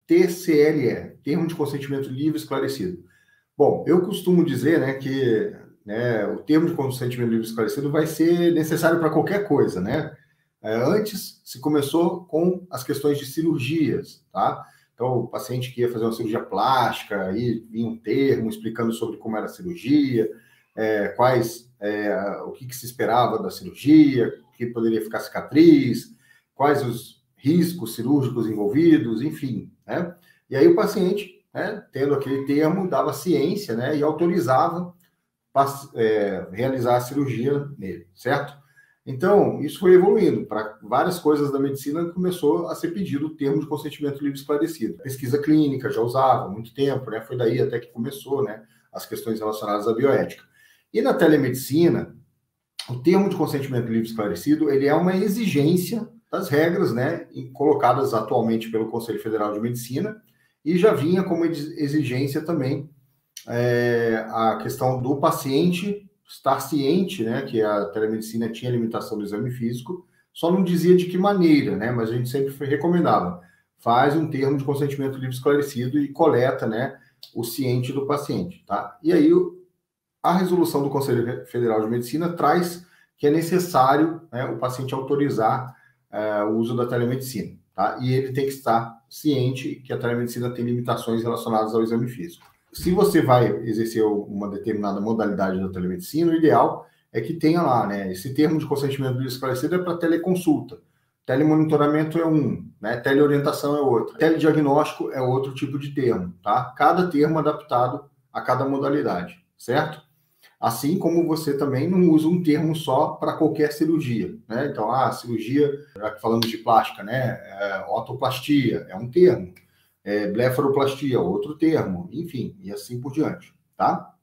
TCLE, Termo de Consentimento Livre Esclarecido. Bom, eu costumo dizer, né, que o termo de consentimento livre esclarecido vai ser necessário para qualquer coisa, né? Antes se começou com as questões de cirurgias, tá? Então, o paciente que ia fazer uma cirurgia plástica, aí vinha um termo explicando sobre como era a cirurgia, o que se esperava da cirurgia, que poderia ficar cicatriz, quais os riscos cirúrgicos envolvidos, enfim, né? E aí o paciente, né, tendo aquele termo, dava ciência, né, e autorizava realizar a cirurgia nele, certo? Então, isso foi evoluindo. Para várias coisas da medicina, começou a ser pedido o termo de consentimento livre esclarecido. Pesquisa clínica já usava há muito tempo, né? Foi daí até que começou, né, as questões relacionadas à bioética. E na telemedicina, o termo de consentimento livre esclarecido, ele é uma exigência das regras, né, colocadas atualmente pelo Conselho Federal de Medicina, e já vinha como exigência também a questão do paciente estar ciente, né, que a telemedicina tinha limitação do exame físico, só não dizia de que maneira, né, mas a gente sempre recomendava, faz um termo de consentimento livre esclarecido e coleta, né, o ciente do paciente, tá? E aí a resolução do Conselho Federal de Medicina traz que é necessário, né, o paciente autorizar o uso da telemedicina, tá? E ele tem que estar ciente que a telemedicina tem limitações relacionadas ao exame físico. Se você vai exercer uma determinada modalidade da telemedicina, o ideal é que tenha lá, né? Esse termo de consentimento esclarecido é para teleconsulta. Telemonitoramento é um, né? Teleorientação é outro. Telediagnóstico é outro tipo de termo, tá? Cada termo adaptado a cada modalidade, certo? Assim como você também não usa um termo só para qualquer cirurgia, né? Então, cirurgia, já que falamos de plástica, né? Otoplastia é um termo. Blefaroplastia, outro termo, enfim, e assim por diante, tá?